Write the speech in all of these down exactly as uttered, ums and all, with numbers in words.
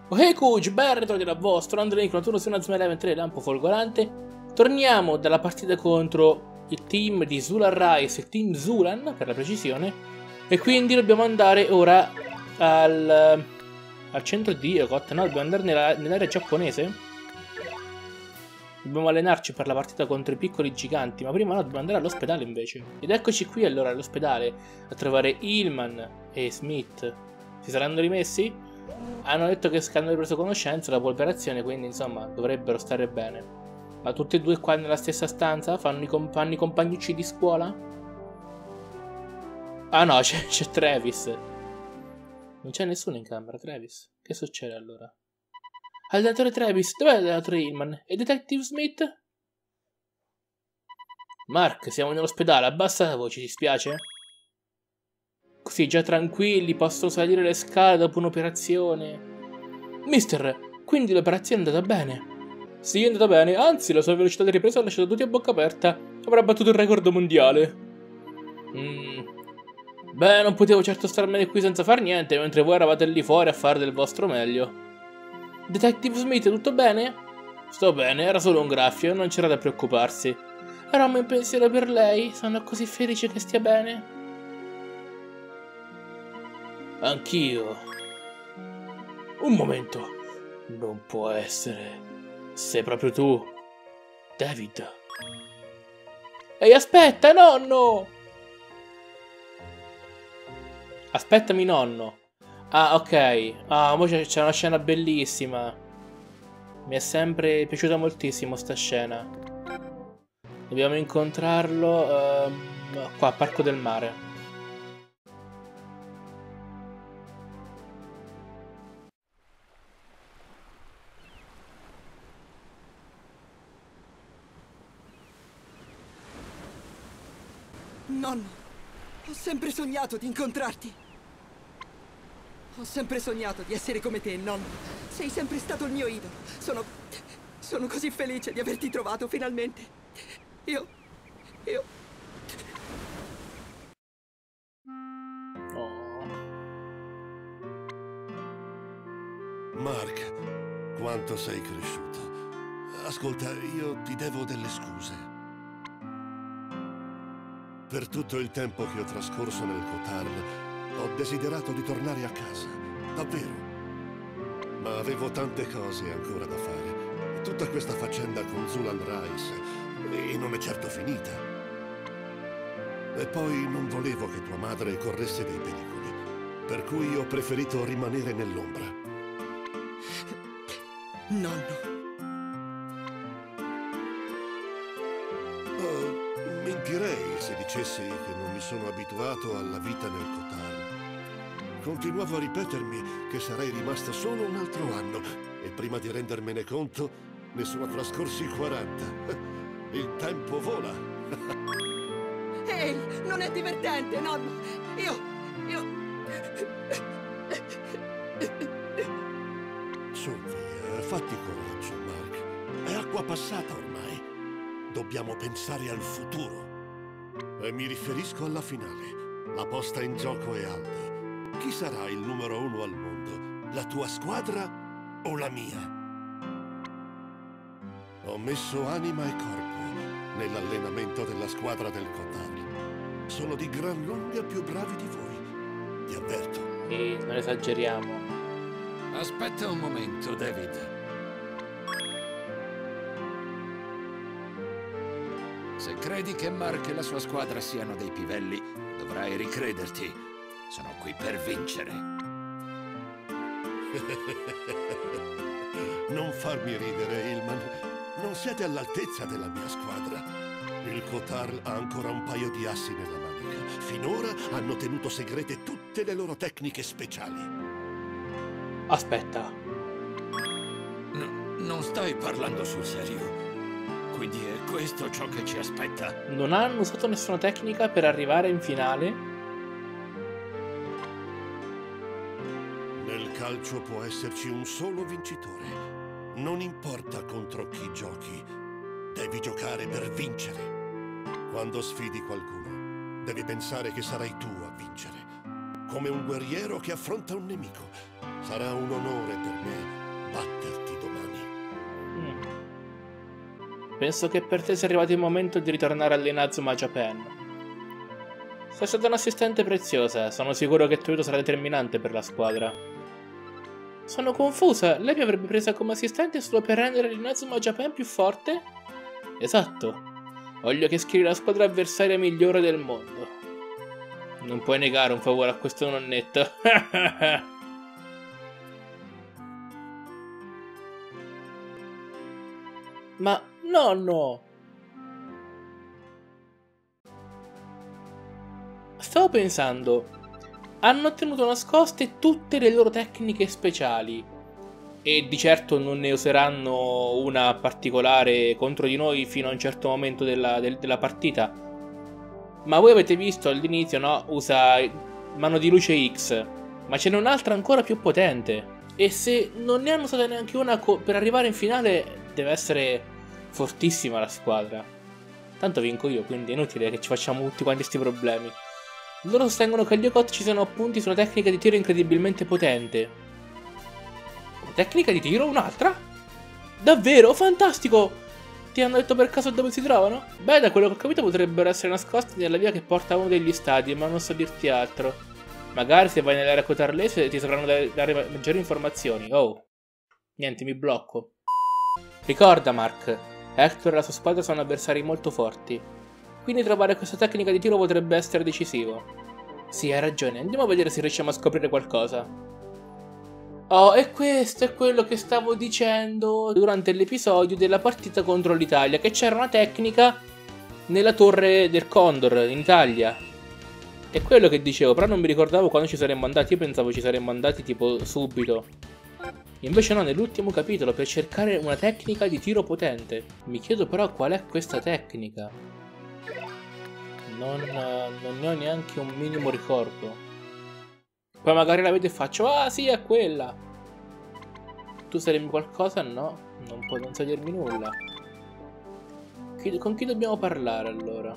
Ok Kuj, ben ritrovati da vostro Andrei con turno su una Zuma tre lampo folgorante. Torniamo dalla partita contro il team di Zulan Rice, il team Zulan per la precisione. E quindi dobbiamo andare ora al, al centro di Iokot. No, dobbiamo andare nella, nell'area giapponese. Dobbiamo allenarci per la partita contro i piccoli giganti. Ma prima no, dobbiamo andare all'ospedale invece. Ed eccoci qui allora all'ospedale a trovare Hillman e Smith. Si saranno rimessi? Hanno detto che hanno ripreso conoscenza dopo l'operazione, quindi insomma dovrebbero stare bene. Ma tutti e due qua nella stessa stanza? Fanno i, comp fanno i compagnucci di scuola? Ah no, c'è Travis. Non c'è nessuno in camera, Travis. Che succede allora? Allenatore Travis, dov'è l'allenatore Hillman? E Detective Smith? Mark, siamo nell'ospedale, abbassa la voce, ti spiace? Così già tranquilli, possono salire le scale dopo un'operazione. Mister, quindi l'operazione è andata bene? Sì, è andata bene, anzi la sua velocità di ripresa ha lasciato tutti a bocca aperta. Avrà battuto il record mondiale. Mm. Beh, non potevo certo starmene qui senza far niente, mentre voi eravate lì fuori a fare del vostro meglio. Detective Smith, tutto bene? Sto bene, era solo un graffio, non c'era da preoccuparsi. Eravamo in pensiero per lei, sono così felice che stia bene. Anch'io. Un momento. Non può essere. Sei proprio tu, David. Ehi, aspetta, nonno! Aspettami, nonno. Ah, ok. Ah, ora c'è una scena bellissima. Mi è sempre piaciuta moltissimo sta scena. Dobbiamo incontrarlo um, qua, Parco del Mare. Nonno, ho sempre sognato di incontrarti. Ho sempre sognato di essere come te, nonno. Sei sempre stato il mio idolo. Sono... sono così felice di averti trovato finalmente. Io... io... Oh. Mark, quanto sei cresciuto. Ascolta, io ti devo delle scuse. Per tutto il tempo che ho trascorso nel Kotal, ho desiderato di tornare a casa, davvero. Ma avevo tante cose ancora da fare. Tutta questa faccenda con Zulan Rice, e non è certo finita. E poi non volevo che tua madre corresse dei pericoli, per cui ho preferito rimanere nell'ombra. Nonno. Mentirei se dicessi che non mi sono abituato alla vita nel Kotal. Continuavo a ripetermi che sarei rimasto solo un altro anno e prima di rendermene conto ne sono trascorsi quaranta. Il tempo vola. Ehi, non è divertente, nonno. Io... io... Su, via, fatti coraggio, Mark. È acqua passata ormai. Dobbiamo pensare al futuro. E mi riferisco alla finale. La posta in gioco è alta. Chi sarà il numero uno al mondo? La tua squadra o la mia? Ho messo anima e corpo nell'allenamento della squadra del Kotal. Sono di gran lunga più bravi di voi. Ti avverto. E non esageriamo. Aspetta un momento, David. Se credi che Mark e la sua squadra siano dei pivelli, dovrai ricrederti. Sono qui per vincere. Non farmi ridere, Hillman. Non siete all'altezza della mia squadra. Il Kotal ha ancora un paio di assi nella manica. Finora hanno tenuto segrete tutte le loro tecniche speciali. Aspetta. No, non stai parlando sul serio. Quindi è questo ciò che ci aspetta? Non hanno usato nessuna tecnica per arrivare in finale? Nel calcio può esserci un solo vincitore. Non importa contro chi giochi, devi giocare per vincere. Quando sfidi qualcuno, devi pensare che sarai tu a vincere. Come un guerriero che affronta un nemico. Sarà un onore per me penso che per te sia arrivato il momento di ritornare all'Inazuma Japan. Sei stata un'assistente preziosa, sono sicuro che il tuo aiuto sarà determinante per la squadra. Sono confusa, lei mi avrebbe presa come assistente solo per rendere l'Inazuma Japan più forte? Esatto. Voglio che schieri la squadra avversaria migliore del mondo. Non puoi negare un favore a questo nonnetto. Ma nonno! Stavo pensando, hanno tenuto nascoste tutte le loro tecniche speciali e di certo non ne useranno una particolare contro di noi fino a un certo momento della, del, della partita. Ma voi avete visto all'inizio, no? Usa mano di luce X, ma ce n'è un'altra ancora più potente. E se non ne hanno usata neanche una per arrivare in finale, deve essere fortissima la squadra. Tanto vinco io, quindi è inutile che ci facciamo tutti quanti questi problemi. Loro sostengono che gli Okot ci siano appunti su una tecnica di tiro incredibilmente potente. Una tecnica di tiro? Un'altra? Davvero? Fantastico! Ti hanno detto per caso dove si trovano? Beh, da quello che ho capito potrebbero essere nascosti nella via che porta a uno degli stadi, ma non so dirti altro. Magari se vai nell'area cotarlese ti sapranno dare maggiori informazioni. Oh. Niente, mi blocco. Ricorda, Mark, Hector e la sua squadra sono avversari molto forti. Quindi trovare questa tecnica di tiro potrebbe essere decisivo. Sì, hai ragione, andiamo a vedere se riusciamo a scoprire qualcosa. Oh, e questo è quello che stavo dicendo durante l'episodio della partita contro l'Italia, che c'era una tecnica nella torre del Condor in Italia. È quello che dicevo, però non mi ricordavo quando ci saremmo andati, io pensavo ci saremmo andati tipo subito. Invece no, nell'ultimo capitolo, per cercare una tecnica di tiro potente. Mi chiedo però qual è questa tecnica. Non, non ne ho neanche un minimo ricordo. Poi magari la vedo e faccio, ah sì, è quella. Tu sai dirmi qualcosa? No, non puoi non sai dirmi nulla. Chi, con chi dobbiamo parlare allora?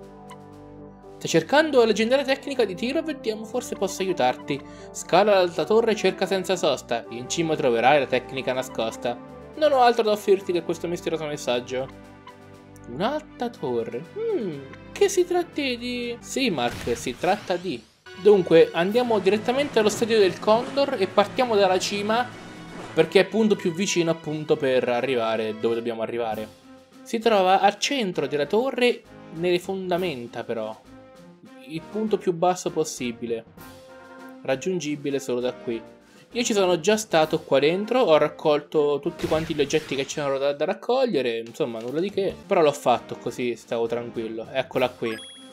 Stai cercando la leggendaria tecnica di tiro? Vediamo, forse posso aiutarti. Scala l'alta torre e cerca senza sosta. In cima troverai la tecnica nascosta. Non ho altro da offrirti che questo misterioso messaggio. Un'alta torre? Hmm, che si tratti di... Sì, Mark, si tratta di... Dunque, andiamo direttamente allo stadio del Condor e partiamo dalla cima, perché è il punto più vicino appunto per arrivare dove dobbiamo arrivare. Si trova al centro della torre, nelle fondamenta però. Il punto più basso possibile. Raggiungibile solo da qui. Io ci sono già stato qua dentro, ho raccolto tutti quanti gli oggetti che c'erano da, da raccogliere, insomma nulla di che, però l'ho fatto così stavo tranquillo. Eccola qui.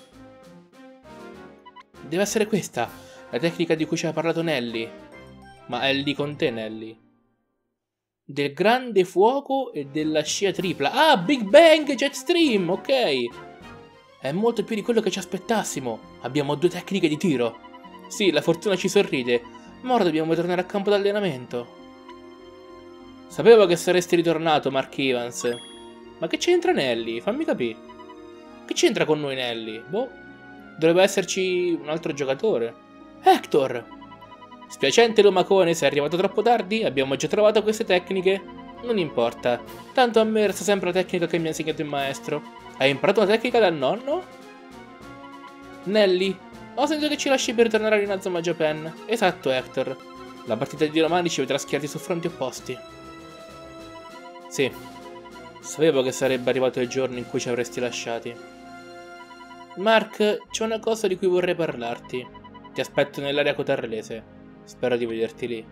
Deve essere questa, la tecnica di cui ci ha parlato Nelly. Ma è lì con te, Nelly. Del grande fuoco e della scia tripla. Ah, Big Bang Jetstream, ok. È molto più di quello che ci aspettassimo. Abbiamo due tecniche di tiro. Sì, la fortuna ci sorride. Ma ora dobbiamo tornare a campo d'allenamento. Sapevo che saresti ritornato, Mark Evans. Ma che c'entra Nelly? Fammi capire. Che c'entra con noi Nelly? Boh. Dovrebbe esserci un altro giocatore. Hector! Spiacente lumacone, sei arrivato troppo tardi? Abbiamo già trovato queste tecniche? Non importa. Tanto a me resta sempre la tecnica che mi ha insegnato il maestro. Hai imparato una tecnica dal nonno? Nelly, ho sentito che ci lasci per tornare all'Inazuma Japan. Esatto, Hector. La partita di domani ci vedrà schierati su fronti opposti. Sì. Sapevo che sarebbe arrivato il giorno in cui ci avresti lasciati. Mark, c'è una cosa di cui vorrei parlarti. Ti aspetto nell'area cotarlese. Spero di vederti lì.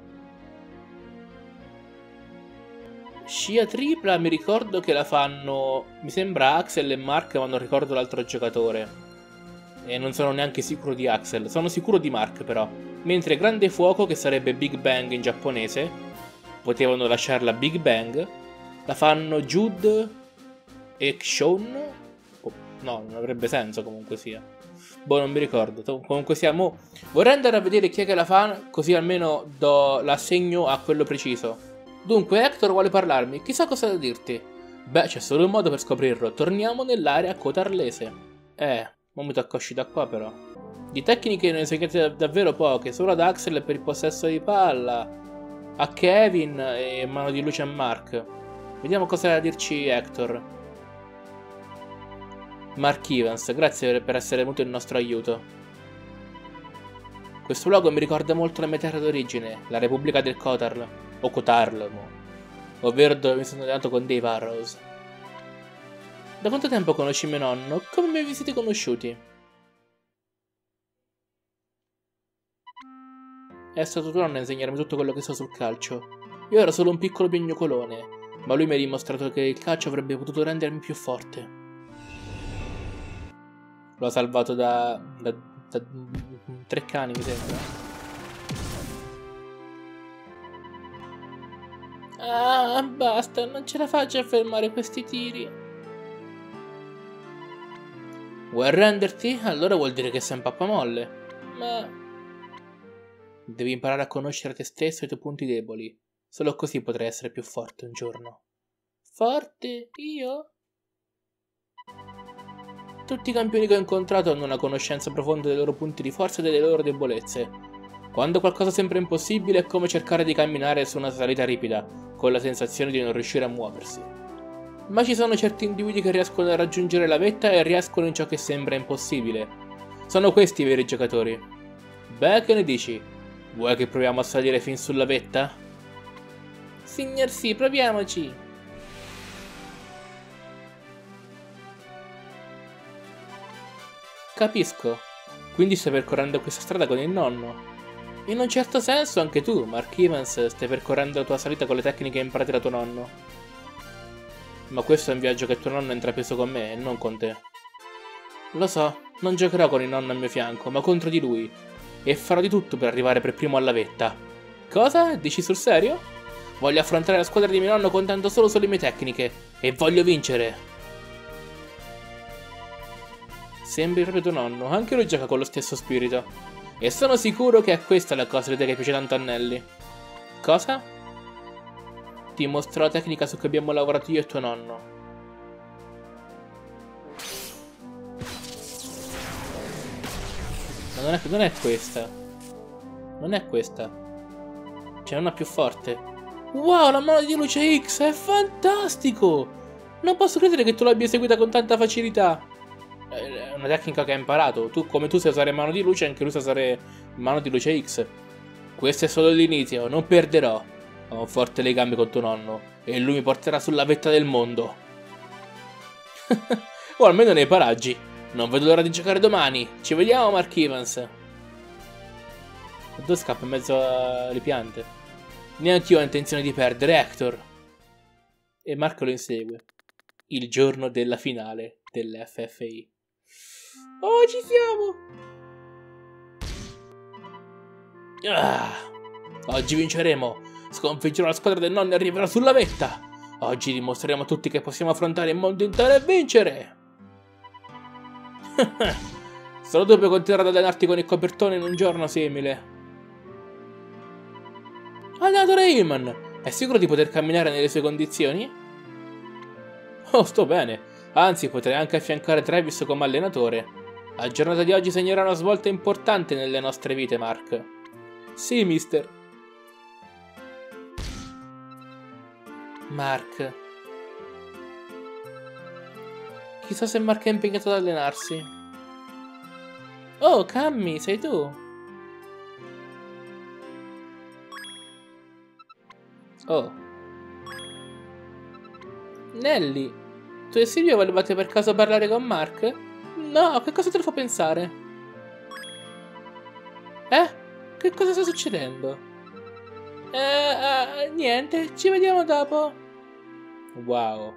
Scia tripla mi ricordo che la fanno... Mi sembra Axel e Mark, ma non ricordo l'altro giocatore. E non sono neanche sicuro di Axel, sono sicuro di Mark però. Mentre grande fuoco, che sarebbe Big Bang in giapponese, potevano lasciarla Big Bang, la fanno Jude e Sean? Oh, no, non avrebbe senso comunque sia. Boh, non mi ricordo. Comunque sia, mo vorrei andare a vedere chi è che la fa, così almeno do l'assegno a quello preciso. Dunque, Hector vuole parlarmi, chissà cosa da dirti. Beh, c'è solo un modo per scoprirlo, torniamo nell'area cotarlese. Eh... Non mi tocca uscire da qua però. Di tecniche ne ho insegnate davvero poche, solo ad Axel per il possesso di palla, a Kevin e mano di luce a Mark. Vediamo cosa ha da dirci Hector. Mark Evans, grazie per essere venuto in nostro aiuto. Questo luogo mi ricorda molto la mia terra d'origine, la Repubblica del Kotarl, o Kotarl, ovvero dove mi sono allenato con Dave Arrows. Da quanto tempo conosci mio nonno? Come mi vi siete conosciuti? È stato tuo nonno a insegnarmi tutto quello che so sul calcio. Io ero solo un piccolo piagnucolone, ma lui mi ha dimostrato che il calcio avrebbe potuto rendermi più forte. Lo ha salvato da, da, da tre cani, mi sembra. Ah, basta, non ce la faccio a fermare questi tiri. Vuoi arrenderti? Allora vuol dire che sei un pappamolle. Ma... devi imparare a conoscere te stesso e i tuoi punti deboli. Solo così potrai essere più forte un giorno. Forte? Io? Tutti i campioni che ho incontrato hanno una conoscenza profonda dei loro punti di forza e delle loro debolezze. Quando qualcosa sembra impossibile è come cercare di camminare su una salita ripida, con la sensazione di non riuscire a muoversi. Ma ci sono certi individui che riescono a raggiungere la vetta e riescono in ciò che sembra impossibile. Sono questi i veri giocatori. Beh, che ne dici? Vuoi che proviamo a salire fin sulla vetta? Signor sì, proviamoci! Capisco. Quindi stai percorrendo questa strada con il nonno. In un certo senso anche tu, Mark Evans, stai percorrendo la tua salita con le tecniche imparate da tuo nonno. Ma questo è un viaggio che tuo nonno ha intrapreso con me e non con te. Lo so, non giocherò con il nonno al mio fianco, ma contro di lui. E farò di tutto per arrivare per primo alla vetta. Cosa? Dici sul serio? Voglio affrontare la squadra di mio nonno contando solo sulle mie tecniche. E voglio vincere. Sembri proprio tuo nonno, anche lui gioca con lo stesso spirito. E sono sicuro che è questa la cosa che piace tanto a Nelly. Cosa? Ti mostro la tecnica su cui abbiamo lavorato io e tuo nonno. Ma non è, non è questa. Non è questa. C'è una più forte. Wow, la mano di luce X, è fantastico! Non posso credere che tu l'abbia eseguita con tanta facilità. È una tecnica che hai imparato. Tu, come tu sai usare mano di luce, anche lui sa usare mano di luce X. Questo è solo l'inizio, non perderò. Ho un forte legame con tuo nonno e lui mi porterà sulla vetta del mondo. O almeno nei paraggi. Non vedo l'ora di giocare domani. Ci vediamo, Mark Evans. Dove scappa in mezzo alle piante? Neanch'io ho intenzione di perdere, Hector. E Mark lo insegue. Il giorno della finale dell'F F I. Oh, ci siamo! Ah, oggi vinceremo. Sconfiggerò la squadra del nonno e arriverò sulla vetta. Oggi dimostreremo a tutti che possiamo affrontare il mondo intero e vincere. Solo tu puoi continuare ad allenarti con il copertone in un giorno simile. Allenatore Heyman, è sicuro di poter camminare nelle sue condizioni? Oh, sto bene. Anzi, potrei anche affiancare Travis come allenatore. La giornata di oggi segnerà una svolta importante nelle nostre vite, Mark. Sì, mister. Mark. Chissà se Mark è impegnato ad allenarsi. Oh, Cammy, sei tu? Oh. Nelly, tu e Silvio volevate per caso parlare con Mark? No, che cosa te lo fa pensare? Eh? Che cosa sta succedendo? Eh, eh, niente, ci vediamo dopo. Wow.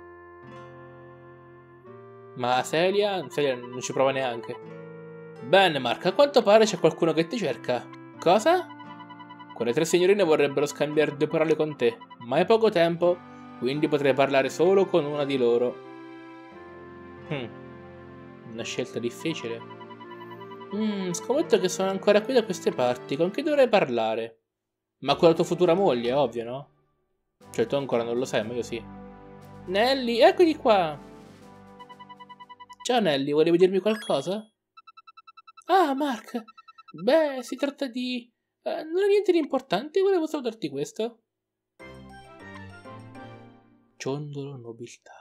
Ma Celia? Celia non ci prova neanche. Bene, Mark, a quanto pare c'è qualcuno che ti cerca. Cosa? Quelle tre signorine vorrebbero scambiare due parole con te, ma hai poco tempo, quindi potrei parlare solo con una di loro. Hmm. Una scelta difficile. Hmm, scommetto che sono ancora qui da queste parti. Con chi dovrei parlare? Ma con la tua futura moglie, ovvio, no? Cioè, tu ancora non lo sai, ma io sì. Nelly, eccoti qua! Ciao Nelly, volevi dirmi qualcosa? Ah, Mark! Beh, si tratta di... Eh, non è niente di importante, volevo salutarti questo. ciondolo nobiltà.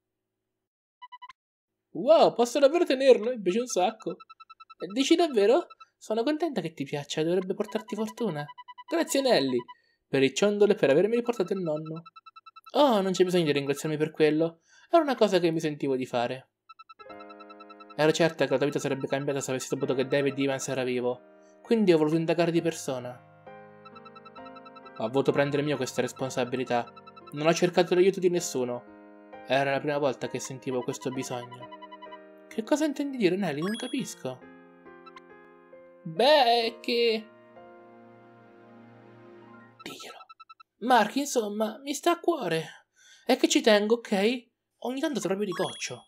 Wow, posso davvero tenerlo? Mi piace un sacco. Dici davvero? Sono contenta che ti piaccia, dovrebbe portarti fortuna. Grazie Nelly, per il ciondolo e per avermi riportato il nonno. Oh, non c'è bisogno di ringraziarmi per quello. Era una cosa che mi sentivo di fare. Ero certa che la tua vita sarebbe cambiata se avessi saputo che David Evans era vivo. Quindi ho voluto indagare di persona. Ho voluto prendere mio questa responsabilità. Non ho cercato l'aiuto di nessuno. Era la prima volta che sentivo questo bisogno. Che cosa intendi dire, Nelly? Non capisco. Beh, è che... Diglielo. Mark, insomma, mi sta a cuore. È che ci tengo, ok? Ogni tanto proprio di coccio.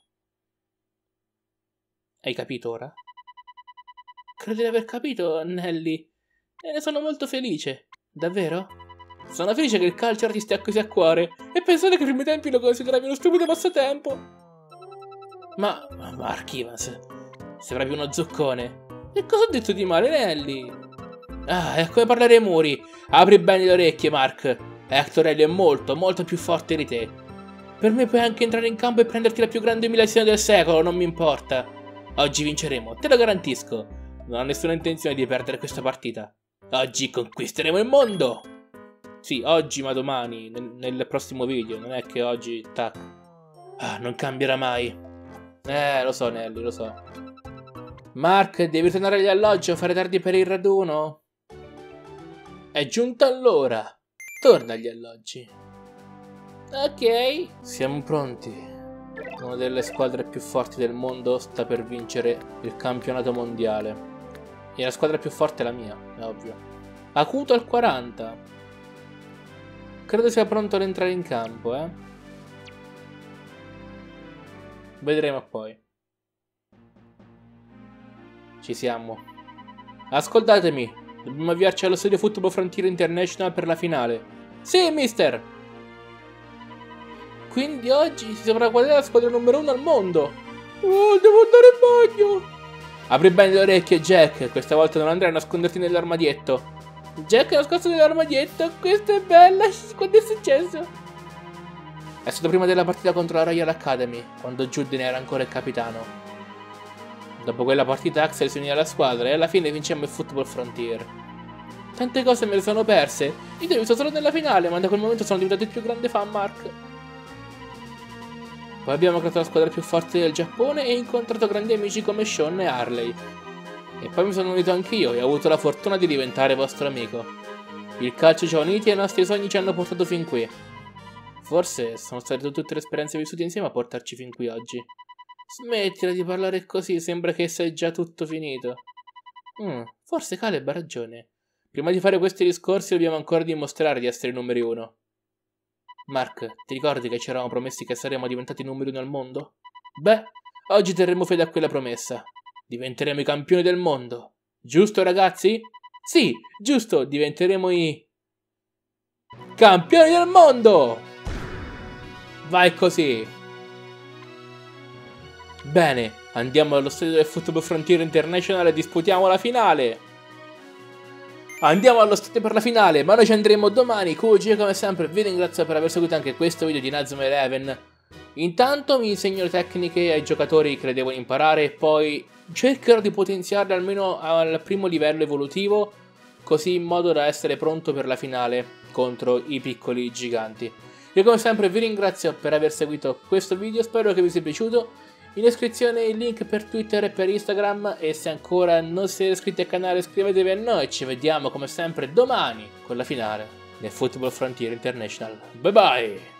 Hai capito ora? Credo di aver capito, Nelly. E ne sono molto felice. Davvero? Sono felice che il calcio ora ti stia così a cuore. E pensate che ai primi tempi lo consideravi uno stupido passatempo. Ma... Mark Evans, sei proprio uno zoccone. E cosa ho detto di male, Nelly? Ah, è come parlare ai muri. Apri bene le orecchie, Mark. Hector Ellie è molto, molto più forte di te. Per me puoi anche entrare in campo e prenderti la più grande umiliazione del secolo, non mi importa. Oggi vinceremo, te lo garantisco. Non ho nessuna intenzione di perdere questa partita. Oggi conquisteremo il mondo. Sì, oggi ma domani, nel, nel prossimo video. Non è che oggi, tac. Ah, non cambierà mai. Eh, lo so Nelly, lo so. Mark, devi tornare agli alloggi o fare tardi per il raduno? È giunta l'ora. Torna agli alloggi. Ok. Siamo pronti. Una delle squadre più forti del mondo sta per vincere il campionato mondiale. E la squadra più forte è la mia, è ovvio. Acuto al quaranta. Credo sia pronto ad entrare in campo, eh. Vedremo poi. Ci siamo. Ascoltatemi. Dobbiamo avviarci allo stadio Football Frontier International per la finale. Sì, mister! Quindi oggi si saprà qual è la squadra numero uno al mondo. Oh, devo andare in bagno. Apri bene le orecchie, Jack. Questa volta non andrai a nasconderti nell'armadietto. Jack è nascosto nell'armadietto. Questa è bella. Quando è successo? È stato prima della partita contro la Royal Academy, quando Juden era ancora il capitano. Dopo quella partita Axel si unì alla squadra e alla fine vincemmo il Football Frontier. Tante cose me le sono perse. Io ti ho visto solo nella finale, ma da quel momento sono diventato il più grande fan, Mark. Poi abbiamo creato la squadra più forte del Giappone e incontrato grandi amici come Sean e Harley. E poi mi sono unito anch'io e ho avuto la fortuna di diventare vostro amico. Il calcio ci ha uniti e i nostri sogni ci hanno portato fin qui. Forse sono state tutte le esperienze vissute insieme a portarci fin qui oggi. Smettila di parlare così, sembra che sia già tutto finito. Mm, forse Caleb ha ragione. Prima di fare questi discorsi dobbiamo ancora dimostrare di essere i numeri uno. Mark, ti ricordi che ci eravamo promessi che saremmo diventati numeri uno al mondo? Beh, oggi terremo fede a quella promessa. Diventeremo i campioni del mondo. Giusto, ragazzi? Sì, giusto, diventeremo i... campioni del mondo! Vai così! Bene, andiamo allo stadio del Football Frontier International e disputiamo la finale! Andiamo allo stadio per la finale, ma noi ci andremo domani. Q G come sempre vi ringrazio per aver seguito anche questo video di Inazuma Eleven. Intanto mi insegno le tecniche ai giocatori che le devono imparare e poi cercherò di potenziarle almeno al primo livello evolutivo, così in modo da essere pronto per la finale contro i piccoli giganti. Io come sempre vi ringrazio per aver seguito questo video, spero che vi sia piaciuto. In descrizione il link per Twitter e per Instagram e se ancora non siete iscritti al canale iscrivetevi a noi. Ci vediamo come sempre domani con la finale del Football Frontier International. Bye bye!